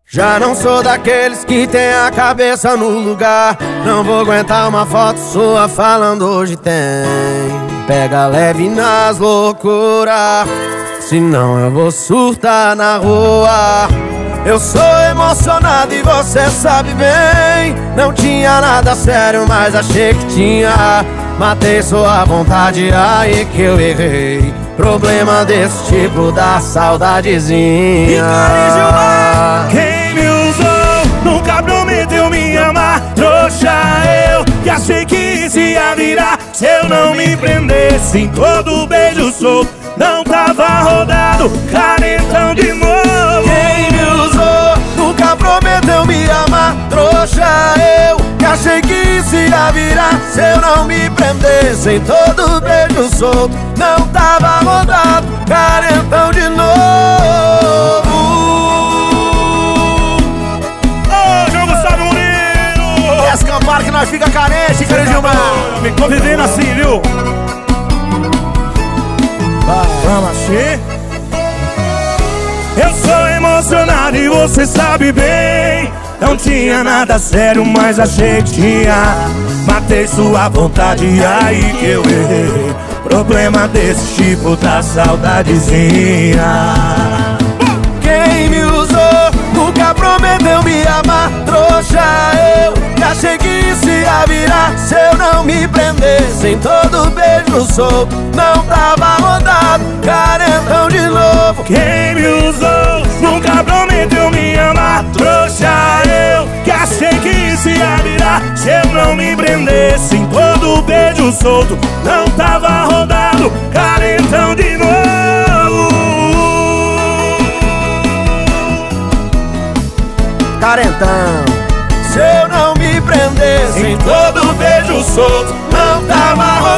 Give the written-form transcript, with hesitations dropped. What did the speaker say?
Já não sou daqueles que tem a cabeça no lugar. Não vou aguentar uma foto sua falando hoje tem. Pega leve nas loucuras, senão eu vou surtar na rua. Eu sou emocionado e você sabe bem. Não tinha nada sério, mas achei que tinha. Matei sua vontade, aí que eu errei. Problema desse tipo da saudadezinha. Quem me usou nunca prometeu me amar. Trouxa eu, que achei que isso ia virar. Se eu não me prendesse em todo beijo solto, não tava rodado, carentão de novo. Quem me usou nunca prometeu me amar. Trouxa eu, que achei que isso ia virar. Se eu não me prendesse em todo beijo solto, não tava rodado, carentão de novo. Ô, João Gustavo Murilo! E as camparas que nós fica carente, cara Gilmar. Me convidando assim, viu? Vamos assim. Eu sou emocionado e você sabe bem. Não tinha nada sério, mas achei que tinha. Matei sua vontade, aí que eu errei. Problema desse tipo da saudadezinha. Quem me usou nunca prometeu me amar. Trouxa eu, que achei que isso ia virar. Se eu não me prendesse em todo beijo solto, não tava rodado, carentão de novo. Quem me usou nunca prometeu me amar. Trouxa eu, que achei que isso ia virar. Se eu não me prendesse em todo beijo solto, não tava rodado, carentão de novo. Carentão. Se eu não me prendesse em todo beijo solto, não tava rodado.